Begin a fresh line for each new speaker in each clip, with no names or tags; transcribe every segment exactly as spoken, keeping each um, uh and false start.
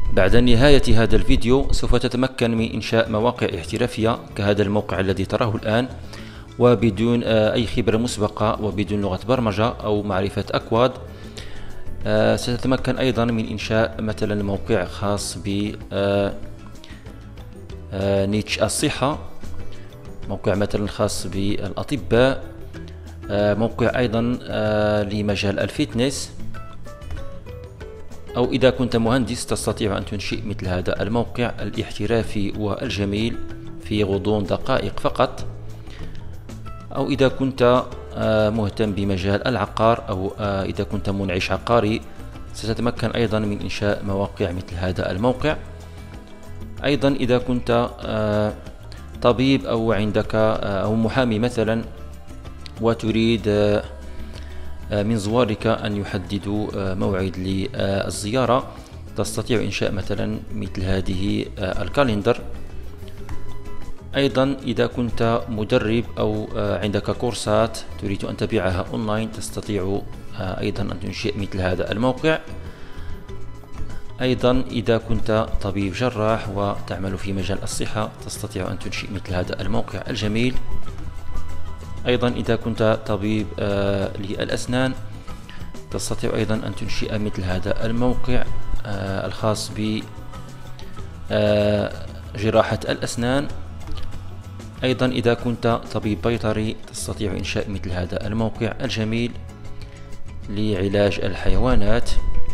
بعد نهاية هذا الفيديو سوف تتمكن من إنشاء مواقع احترافية كهذا الموقع الذي تراه الآن، وبدون أي خبرة مسبقة وبدون لغة برمجة أو معرفة أكواد. ستتمكن أيضا من إنشاء مثلا موقع خاص ب نيتش الصحة، موقع مثلا خاص بالأطباء، موقع أيضا لمجال الفيتنس، أو إذا كنت مهندس تستطيع أن تنشئ مثل هذا الموقع الاحترافي والجميل في غضون دقائق فقط. أو إذا كنت مهتم بمجال العقار، أو إذا كنت منعش عقاري، ستتمكن أيضا من إنشاء مواقع مثل هذا الموقع. أيضا إذا كنت طبيب أو عندك أو محامي مثلا، وتريد من زوارك أن يحددوا موعد للزيارة، تستطيع إنشاء مثلا مثل هذه الكالندر. أيضا إذا كنت مدرب أو عندك كورسات تريد أن تبيعها أونلاين، تستطيع أيضا أن تنشئ مثل هذا الموقع. أيضا إذا كنت طبيب جراح وتعمل في مجال الصحة، تستطيع أن تنشئ مثل هذا الموقع الجميل. أيضا إذا كنت طبيب للأسنان، تستطيع أيضا أن تنشئ مثل هذا الموقع الخاص بجراحة الأسنان. أيضا إذا كنت طبيب بيطري، تستطيع إنشاء مثل هذا الموقع الجميل لعلاج الحيوانات.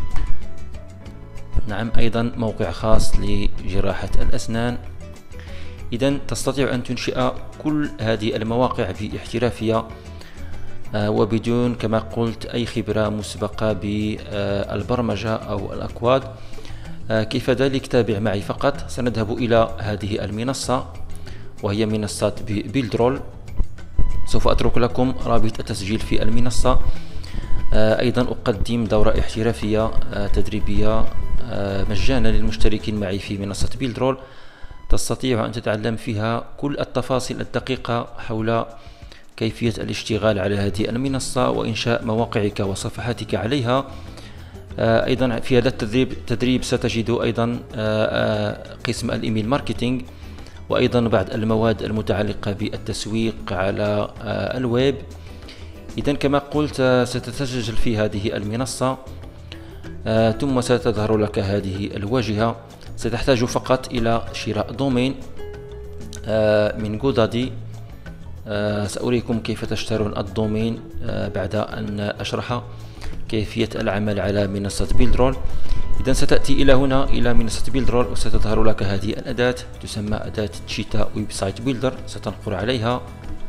نعم، أيضا موقع خاص لجراحة الأسنان. إذن تستطيع أن تنشئ كل هذه المواقع باحترافية وبدون كما قلت أي خبرة مسبقة بالبرمجة أو الأكواد. كيف ذلك؟ تابع معي فقط. سنذهب إلى هذه المنصة وهي منصة بيلدرول. سوف أترك لكم رابط التسجيل في المنصة. أيضا أقدم دورة احترافية تدريبية مجانا للمشتركين معي في منصة بيلدرول، تستطيع أن تتعلم فيها كل التفاصيل الدقيقة حول كيفية الاشتغال على هذه المنصة وإنشاء مواقعك وصفحاتك عليها. أيضا في هذا التدريب تدريب ستجد أيضا قسم الإيميل ماركتينج، وأيضا بعض المواد المتعلقة بالتسويق على الويب. إذا كما قلت ستتسجل في هذه المنصة، ثم ستظهر لك هذه الواجهة. ستحتاج فقط إلى شراء دومين من جودادي. سأريكم كيف تشترون الدومين بعد أن أشرح كيفية العمل على منصة بيلدرول. إذا ستأتي إلى هنا إلى منصة بيلدرول، وستظهر لك هذه الأداة تسمى أداة تشيتا ويب سايت بيلدر. ستنقر عليها،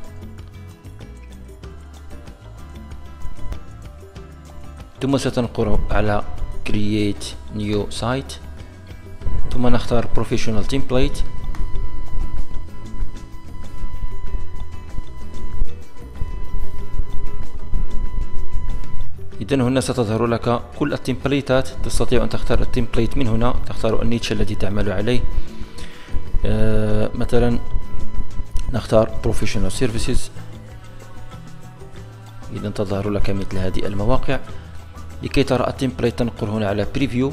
ثم ستنقر على Create New Site، ثم نختار Professional Template. إذن هنا ستظهر لك كل التمبليتات. تستطيع أن تختار التمبليت من هنا، تختار النيتش الذي تعمل عليه. آه مثلا نختار Professional Services. إذن تظهر لك مثل هذه المواقع. لكي ترى التمبليت تنقر هنا على Preview،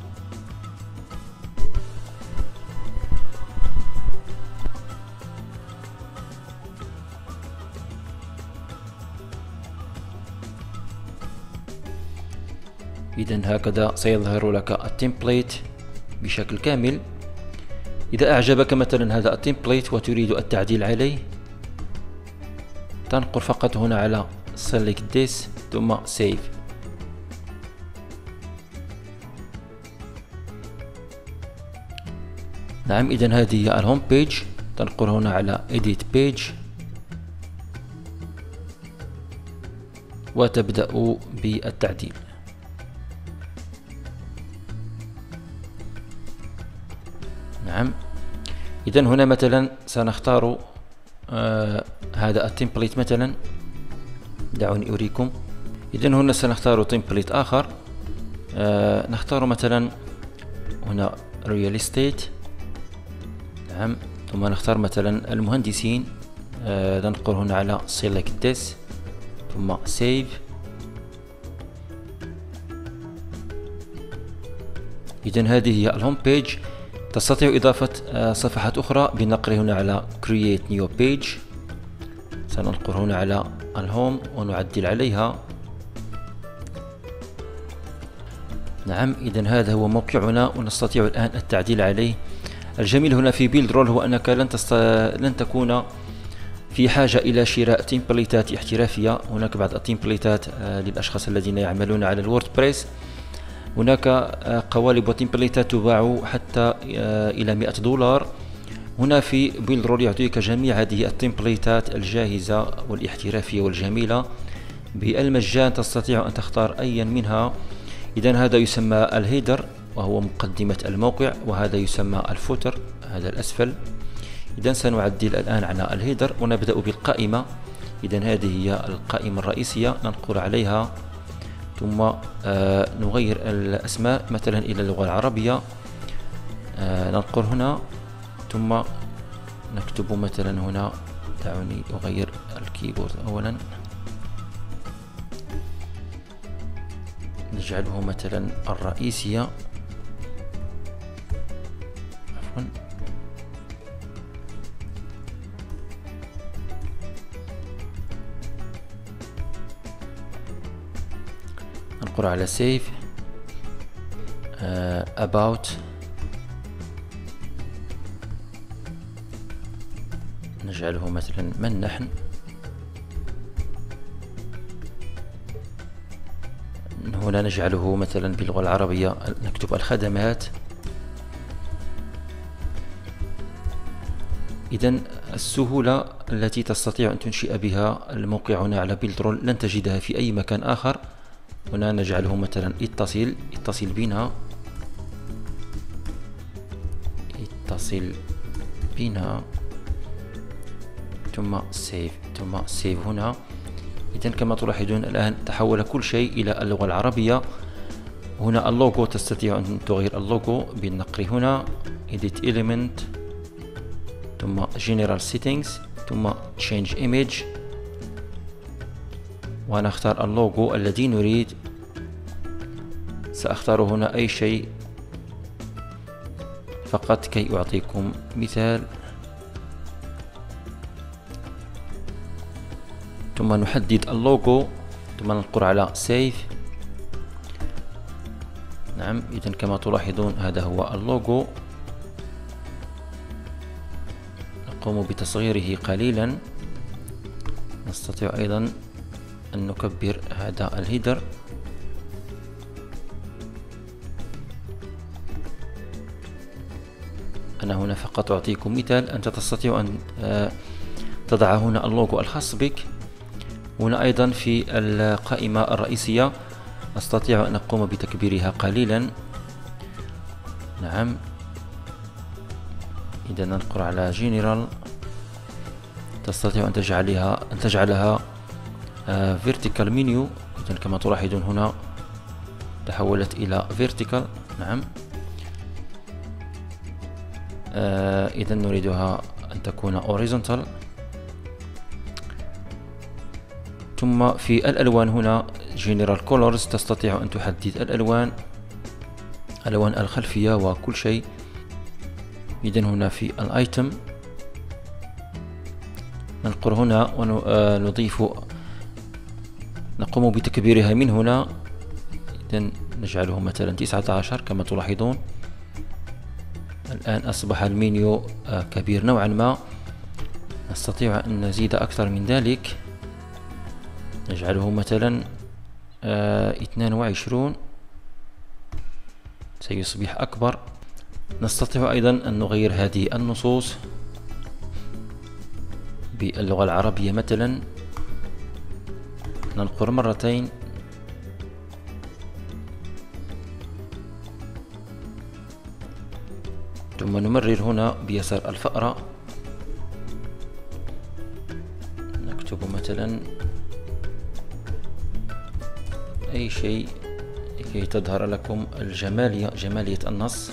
إذن هكذا سيظهر لك التمبليت بشكل كامل. إذا أعجبك مثلا هذا التمبليت وتريد التعديل عليه، تنقر فقط هنا على Select This ثم Save. نعم، إذن هذه هي الهوم بيج. تنقر هنا على Edit Page وتبدأ بالتعديل. نعم، إذن هنا مثلا سنختار آه هذا التمبليت مثلا. دعوني أريكم. إذن هنا سنختار تمبليت آخر. آه نختار مثلا هنا Real Estate. نعم، ثم نختار مثلا المهندسين. آه ننقر هنا على Select This ثم Save. إذن هذه هي الهوم بيج. تستطيع إضافة صفحات أخرى بنقر هنا على Create New Page. سننقر هنا على الهوم ونعدل عليها. نعم، إذن هذا هو موقعنا ونستطيع الآن التعديل عليه. الجميل هنا في بيلد رول هو أنك لن, تست... لن تكون في حاجة إلى شراء تمبليتات احترافية. هناك بعض التمبليتات للأشخاص الذين يعملون على الووردبريس. هناك قوالب وتمبليتات تباع حتى إلى مئة دولار. هنا في بيلد رول يعطيك جميع هذه التمبليتات الجاهزة والاحترافية والجميلة بالمجان. تستطيع أن تختار أيا منها. إذن هذا يسمى الهيدر وهو مقدمة الموقع، وهذا يسمى الفوتر، هذا الأسفل. إذن سنعدل الآن على الهيدر ونبدأ بالقائمة. إذن هذه هي القائمة الرئيسية، ننقر عليها ثم آه نغير الأسماء مثلا إلى اللغة العربية. آه ننقر هنا ثم نكتب مثلا هنا، دعوني أغير الكيبورد أولا، نجعله مثلا الرئيسية، عفوا ننقر على save. uh, about نجعله مثلا من نحن. هنا نجعله مثلا باللغة العربية، نكتب الخدمات. إذن السهولة التي تستطيع أن تنشئ بها الموقع هنا على بيلد رول لن تجدها في أي مكان آخر. هنا نجعله مثلا اتصل اتصل بنا اتصل بنا ثم سيف ثم سيف هنا. إذن كما تلاحظون الآن تحول كل شيء إلى اللغة العربية. هنا اللوجو تستطيع أن تغير اللوجو بالنقر هنا Edit Element ثم General Settings ثم Change Image، ونختار اللوجو الذي نريد. سأختار هنا أي شيء فقط كي أعطيكم مثال. ثم نحدد اللوجو ثم ننقر على Save. نعم، إذن كما تلاحظون هذا هو اللوجو. نقوم بتصغيره قليلا. نستطيع أيضا أن نكبر هذا الهيدر. أنا هنا فقط أعطيكم مثال. أنت تستطيع أن تضع هنا اللوجو الخاص بك. هنا أيضا في القائمة الرئيسية أستطيع أن أقوم بتكبيرها قليلا. نعم، إذا ننقر على جنرال تستطيع أن تجعلها أن تجعلها vertical menu. إذا كما تلاحظون هنا تحولت إلى vertical. نعم، إذا نريدها أن تكون horizontal. ثم في الألوان هنا General Colors تستطيع أن تحدد الألوان، ألوان الخلفية وكل شيء. إذن هنا في الأيتم ننقر هنا ونضيف، نقوم بتكبيرها من هنا. إذن نجعله مثلا تسعة عشر كما تلاحظون. الآن أصبح المنيو كبير نوعا ما. نستطيع أن نزيد أكثر من ذلك، نجعله مثلا اثنان وعشرين سيصبح أكبر. نستطيع أيضا أن نغير هذه النصوص باللغة العربية مثلا. ننقر مرتين ثم نمرر هنا بيسار الفأرة. نكتب مثلا أي شيء لكي تظهر لكم الجمالية، جمالية النص.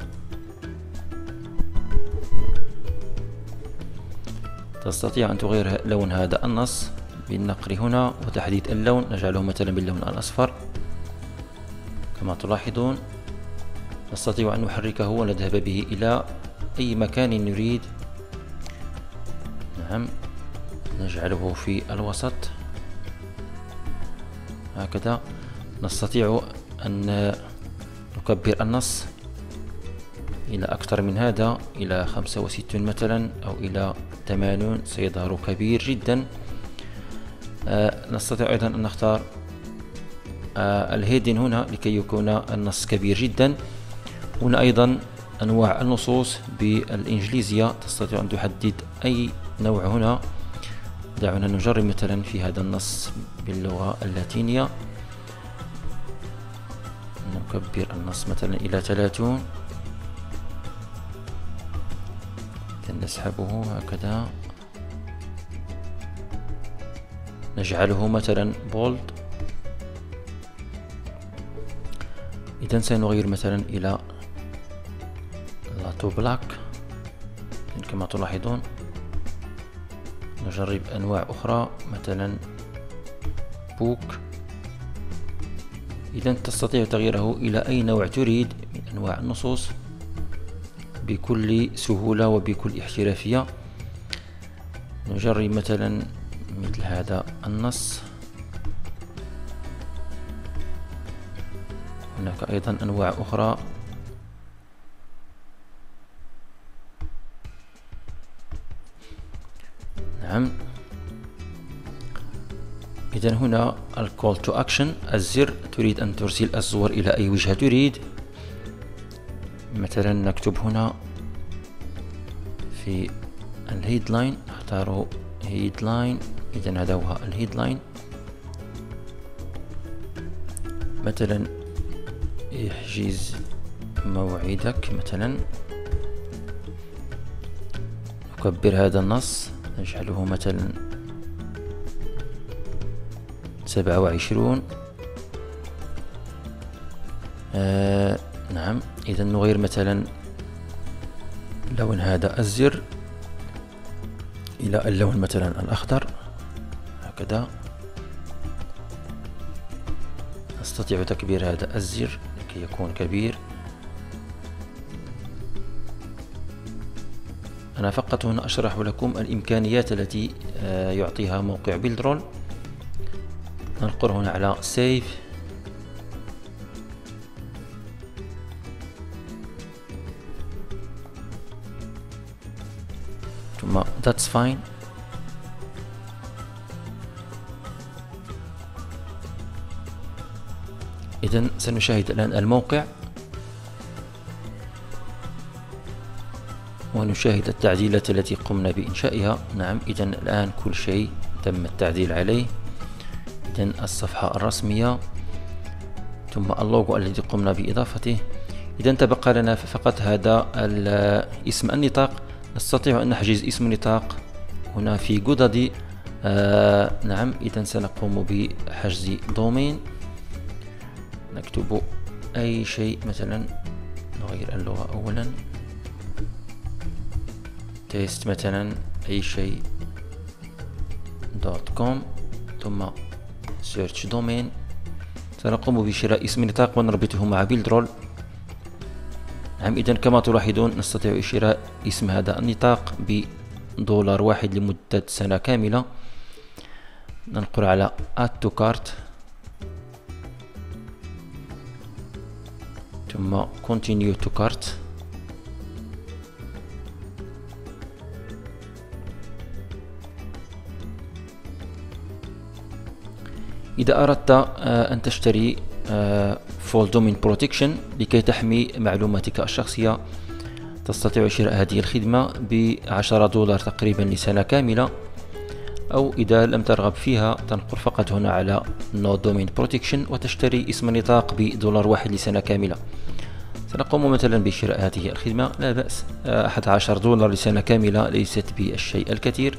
تستطيع أن تغير لون هذا النص بالنقر هنا وتحديد اللون. نجعله مثلا باللون الأصفر كما تلاحظون. نستطيع أن نحركه ونذهب به إلى أي مكان نريد. نعم، نجعله في الوسط هكذا. نستطيع أن نكبر النص إلى أكثر من هذا، إلى خمسة وستين مثلا أو إلى ثمانين، سيظهر كبير جدا. آه نستطيع أيضا أن نختار آه الهيدن هنا لكي يكون النص كبير جدا. هنا أيضا أنواع النصوص بالإنجليزية، تستطيع أن تحدد أي نوع هنا. دعونا نجرب مثلا في هذا النص باللغة اللاتينية، نكبر النص مثلا إلى ثلاثون، نسحبه هكذا، نجعله مثلا بولد. إذا سنغير مثلا إلى لاتو بلاك كما تلاحظون. نجرب أنواع أخرى مثلا بوك. إذا تستطيع تغييره إلى أي نوع تريد من أنواع النصوص بكل سهولة وبكل احترافية. نجرب مثلا مثل هذا النص. هناك أيضا أنواع أخرى. نعم، إذا هنا الكول تو أكشن، الزر، تريد أن ترسل الصور إلى أي وجهة تريد. مثلا نكتب هنا في الهيدلاين، نختار هيدلاين. إذا هذا هو الهيدلاين. مثلا احجز موعدك مثلا. نكبر هذا النص، نجعله مثلا سبعة وعشرون. آه نعم، إذا نغير مثلا لون هذا الزر إلى اللون مثلا الأخضر هكذا. نستطيع تكبير هذا الزر لكي يكون كبير. أنا فقط هنا أشرح لكم الإمكانيات التي يعطيها موقع بيلدرول. ننقر هنا على سيف، ثم that's fine. إذن سنشاهد الآن الموقع ونشاهد التعديلات التي قمنا بإنشائها. نعم، إذن الآن كل شيء تم التعديل عليه. إذن الصفحة الرسمية ثم اللوغو الذي قمنا بإضافته. إذن تبقى لنا فقط هذا اسم النطاق. نستطيع أن نحجز اسم النطاق هنا في جودادي. آه نعم، إذن سنقوم بحجز دومين. نكتب أي شيء، مثلا نغير اللغة أولا، تيست مثلا أي شيء دوت كوم، ثم سيرش دومين. سنقوم بشراء اسم نطاق ونربطه مع بيلدرول. نعم، إذن كما تلاحظون نستطيع شراء اسم هذا النطاق بدولار واحد لمدة سنة كاملة. ننقر على add to cart ثم continue to cart. إذا أردت أن تشتري فول دومين بروتكشن لكي تحمي معلوماتك الشخصية، تستطيع شراء هذه الخدمة بعشرة دولار تقريبا لسنة كاملة. أو إذا لم ترغب فيها تنقر فقط هنا على No Domain Protection وتشتري اسم نطاق بدولار واحد لسنة كاملة. سنقوم مثلا بشراء هذه الخدمة، لا بأس. أحد عشر دولار لسنة كاملة ليست بالشيء الكثير.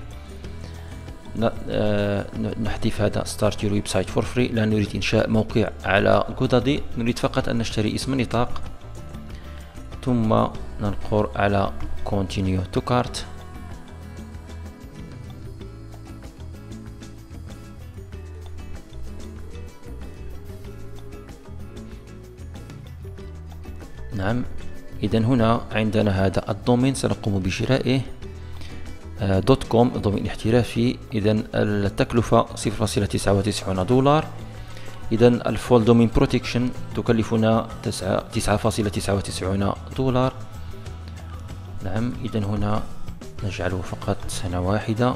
نحذف هذا Start Your Website for Free. لا نريد إنشاء موقع على جودادي، نريد فقط أن نشتري اسم نطاق. ثم ننقر على Continue to Cart. نعم، إذا هنا عندنا هذا الدومين سنقوم بشرائه دوت كوم دومين احترافي. إذا التكلفة صفر فاصلة تسعة وتسعين دولار. إذا الفول دومين بروتكشن تكلفنا تسعة فاصلة تسعة وتسعين دولار. نعم، إذا هنا نجعله فقط سنة واحدة.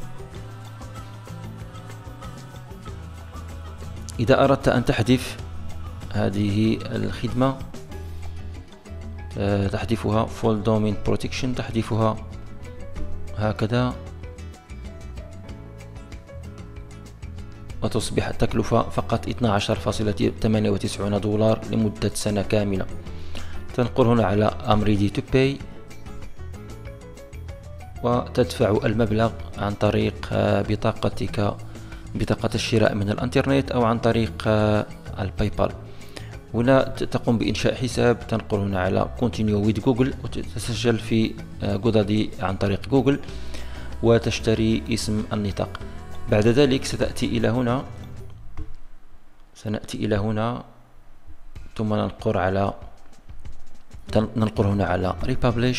إذا أردت أن تحذف هذه الخدمة تحذفها فول دومين بروتكشن، تحذفها هكذا وتصبح التكلفة فقط اثني عشر فاصلة ثمانية وتسعين دولار لمدة سنة كاملة. تنقر هنا على I'm ready to pay وتدفع المبلغ عن طريق بطاقتك، بطاقة الشراء من الانترنت أو عن طريق الباي بال. هنا تقوم بإنشاء حساب، تنقر هنا على Continue with Google وتتسجل في جودادي عن طريق جوجل وتشتري اسم النطاق. بعد ذلك ستأتي إلى هنا، سنأتي إلى هنا ثم ننقر على ننقر هنا على Republish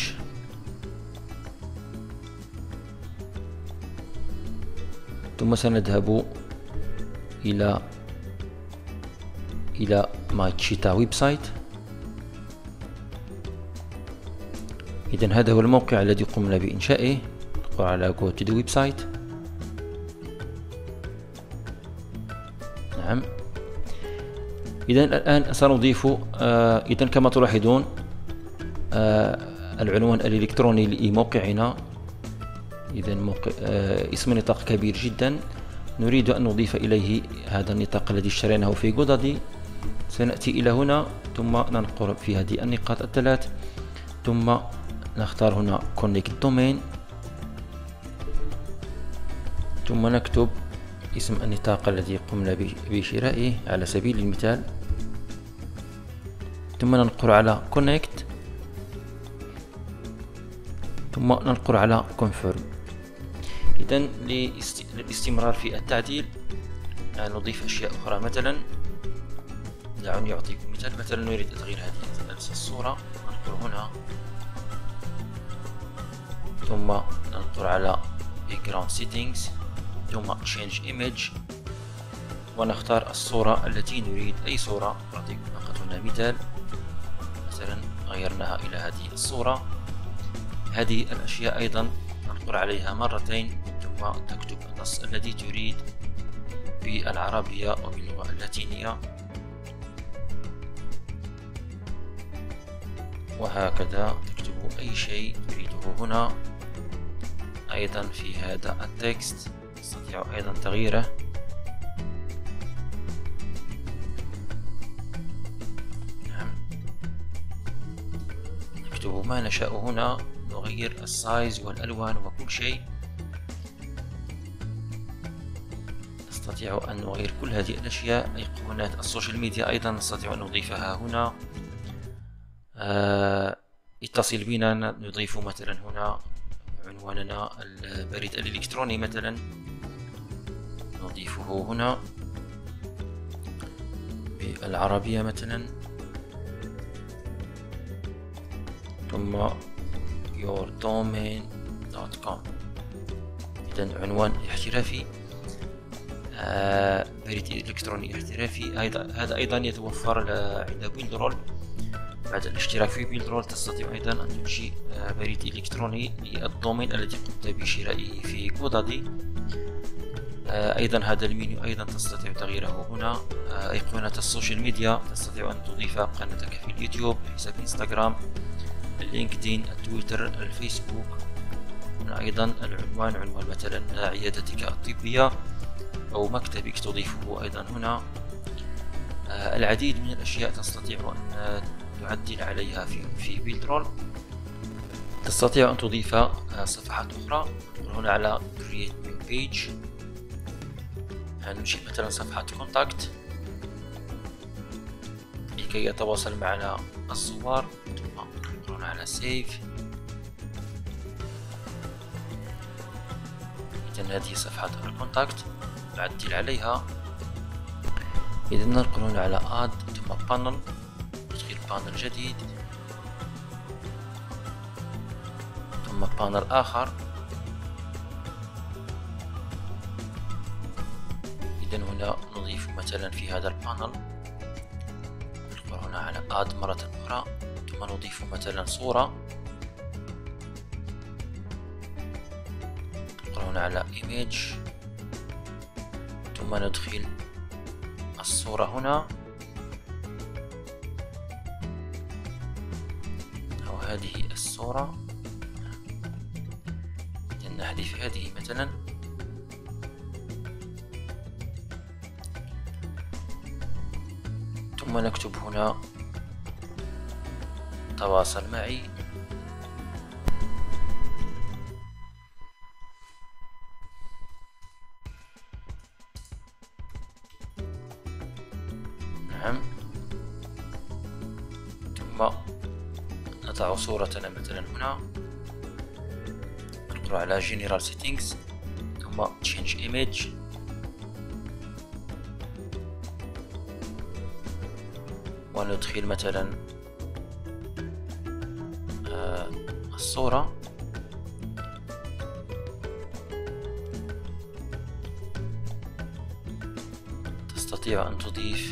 ثم سنذهب إلى إلى ماي تشيتا ويب سايت. إذن هذا هو الموقع الذي قمنا بإنشائه. نقر على Go to the website. نعم، إذن الآن سنضيف آه إذن كما تلاحظون آه العنوان الإلكتروني لموقعنا. إذن موقع آه اسم نطاق كبير جدا، نريد أن نضيف إليه هذا النطاق الذي اشتريناه في جودادي. سنأتي إلى هنا ثم ننقر في هذه النقاط الثلاث ثم نختار هنا Connect Domain ثم نكتب اسم النطاق الذي قمنا بشرائه على سبيل المثال ثم ننقر على Connect ثم ننقر على Confirm. إذن للاستمرار في التعديل نضيف أشياء أخرى. مثلا دعوني أعطيكم مثال. مثلا نريد تغيير هذه الصورة، ننقر هنا ثم ننقر على Background Settings ثم Change Image ونختار الصورة التي نريد، أي صورة. أعطيكم فقط هنا مثال، مثلا غيرناها إلى هذه الصورة. هذه الأشياء أيضا ننقر عليها مرتين ثم تكتب النص الذي تريد بالعربية أو باللغة اللاتينية وهكذا تكتب أي شيء تريده هنا. أيضا في هذا التكست نستطيع أيضا تغييره. نعم، نكتب ما نشاء هنا، نغير السايز والألوان وكل شيء. نستطيع أن نغير كل هذه الأشياء. أيقونات السوشيال ميديا أيضا نستطيع أن نضيفها هنا. آه اتصل بنا، نضيف مثلا هنا عنواننا البريد الإلكتروني مثلا نضيفه هنا بالعربية مثلا ثم your domain دوت كوم. إذن عنوان احترافي، آه بريد إلكتروني احترافي. هذا أيضا يتوفر عند بيلدرول. بعد الاشتراك في بيلدرول تستطيع أيضا أن تنشئ بريد إلكتروني للدومين الذي قمت بشرائه في جودادي. أيضا هذا المنيو أيضا تستطيع تغييره هنا. أيقونة السوشيال ميديا تستطيع أن تضيف قناتك في اليوتيوب، حساب انستغرام، اللينكدين، التويتر، الفيسبوك. هنا أيضا العنوان، عنوان مثلا عيادتك الطبية أو مكتبك تضيفه أيضا هنا. العديد من الأشياء تستطيع أن تعدل عليها في في بيلدرول. تستطيع أن تضيف صفحات أخرى. ندخل هنا على Create New Page، ننشئ مثلا صفحة كونتاكت لكي يتواصل معنا الزوار. ثم ندخل هنا على Save. إذن هذه صفحة الكونتاكت نعدل عليها. إذن ندخل هنا على Add ثم Panel، تدخيل بانل جديد ثم بانل آخر. إذن هنا نضيف مثلا في هذا البانل، ندخل هنا على آد مرة أخرى، ثم نضيف مثلا صورة، ندخل هنا على Image، ثم ندخل الصورة هنا أو هذه الصورة، نحذف هذه مثلا، ثم نكتب هنا تواصل معي، نعم، ثم نضع صورتنا مثلا هنا، ندخل على General Settings، ثم Change Image، وندخل مثلا آه الصورة، تستطيع أن تضيف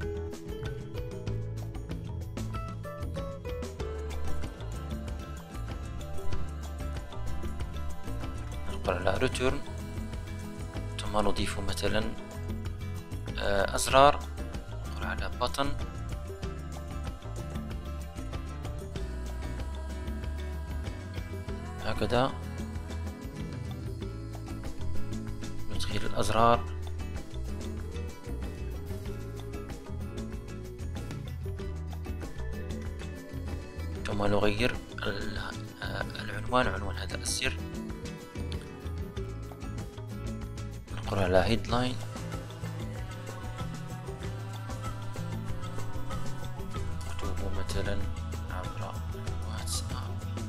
ندخل على Return، ثم نضيف مثلا آه أزرار، ندخل على Button، هكذا ندخل الأزرار، ثم نغير العنوان، عنوان هذا السر، ندخل على Headline، نكتبه مثلا عبر واتساب،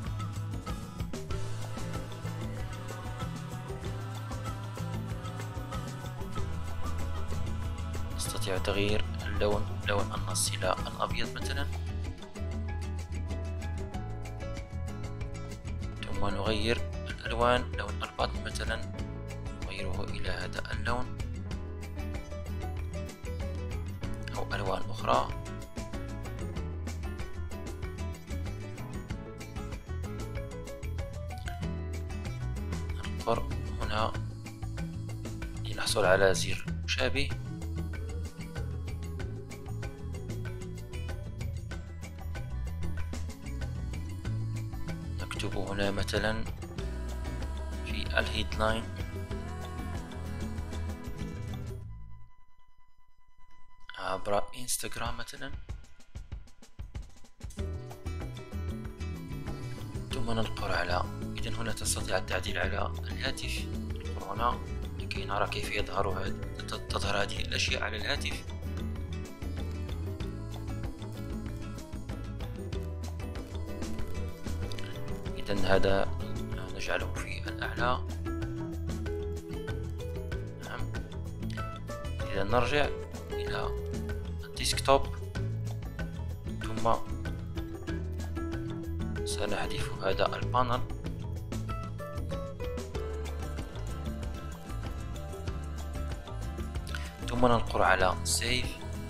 نستطيع تغيير اللون، لون النص إلى الأبيض مثلا، ثم نغير الألوان، لون البطن مثلا نغيره إلى هذا اللون أو ألوان أخرى، نذكر هنا لنحصل على زر مشابه، نكتب هنا مثلا في الهيدلاين عبر انستغرام مثلا، ثم ننقر على، إذن هنا تستطيع التعديل على الهاتف، ننقر هنا لكي نرى كيف يظهر هذه تظهر هذه الأشياء على الهاتف. إذن هذا نجعله في الأعلى، نعم. إذا نرجع إلى الديسكتوب، ثم سنحذف هذا البانل، ثم ننقر على سيف،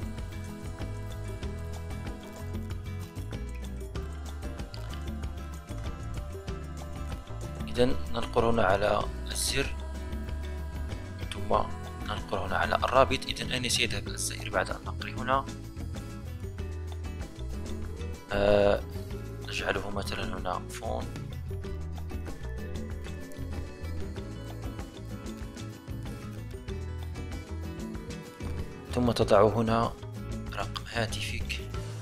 إذن ننقر هنا على الزر، ثم ننقر هنا على الرابط. إذن أين سيذهب الزائر بعد النقر هنا؟ آه نجعله مثلا هنا فون، ثم تضع هنا رقم هاتفك،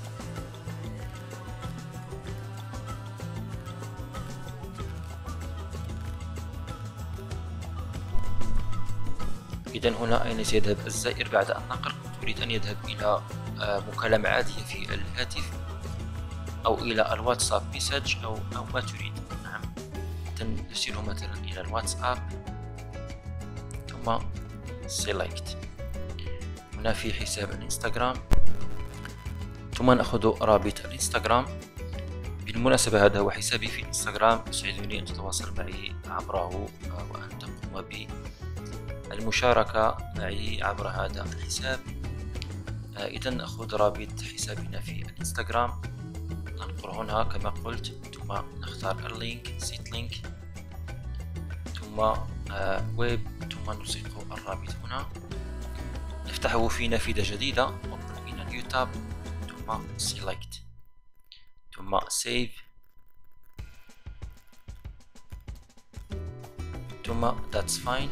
إذن هنا أين سيذهب الزائر بعد النقر؟ تريد أن يذهب إلى مكالمة عادية في الهاتف أو إلى الواتساب مسج أو أو ما تريد، نعم. ترسله مثلا إلى الواتساب، ثم select هنا في حساب الانستغرام، ثم نأخذ رابط الانستغرام بالمناسبة هذا هو حسابي في الانستغرام، يسعدني أن تتواصل معي عبره وأن تقوم بالمشاركة معي عبر هذا الحساب. إذا خذ رابط حسابنا في الانستغرام، ننقر هنا كما قلت، ثم نختار اللينك سيت لينك، ثم ويب، ثم نلصق الرابط هنا، نفتحه في نافذة جديدة Open in a new tab، ثم select، ثم save، ثم that's fine.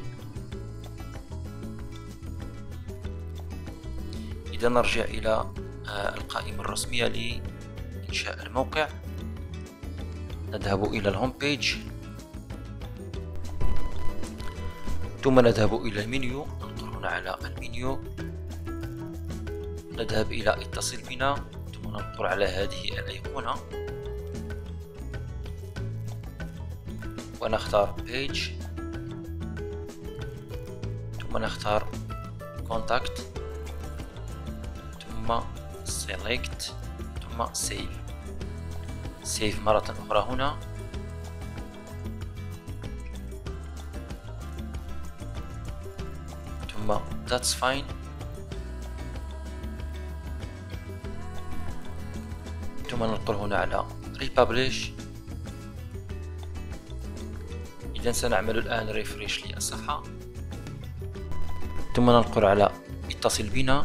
إذا نرجع إلى القائمة الرسمية لإنشاء الموقع، نذهب إلى الهوم بيج، ثم نذهب إلى المنيو، ننقر هنا على المنيو، نذهب إلى اتصل بنا، ثم ننقر على هذه الأيقونة ونختار بيج، ثم نختار contact، ثم select، ثم save. save مرة أخرى هنا، ثم that's fine، ثم ننقر هنا على republish. إذا سنعمل الآن ريفريش للصفحة، ثم ننقر على اتصل بنا.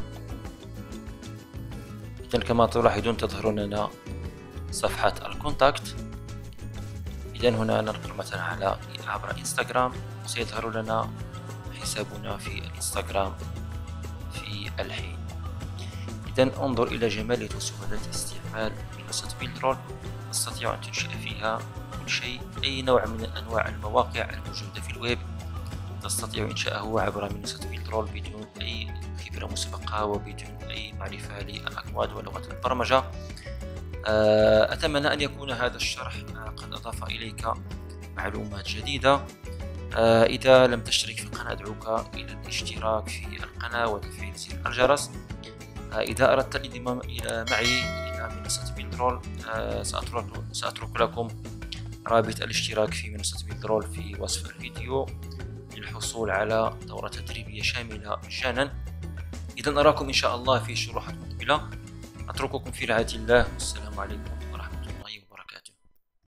إذا كما تلاحظون تظهر لنا صفحة الكونتاكت. إذا هنا ننقر مثلا على عبر انستغرام، سيظهر لنا حسابنا في الانستغرام في الحين. إذا انظر إلى جمالية وسهولة استعمال منصة بيلدرول، تستطيع أن تنشئ فيها كل شيء، أي نوع من أنواع المواقع الموجودة في الويب تستطيع إنشاءه عبر منصة بيلدرول بدون أي خبرة مسبقة وبدون أي معرفة للأكواد ولغة البرمجة. أتمنى أن يكون هذا الشرح قد أضاف إليك معلومات جديدة. إذا لم تشترك في القناة أدعوك إلى الاشتراك في القناة وتفعيل زر الجرس. إذا أردت الانضمام إلى معي إلى منصة بيلدرول، سأترك, سأترك لكم رابط الاشتراك في منصة بيلدرول في وصف الفيديو للحصول على دورة تدريبية شاملة مجانا. إذا أراكم إن شاء الله في شروحات مقبلة، أترككم في رعاية الله، والسلام عليكم.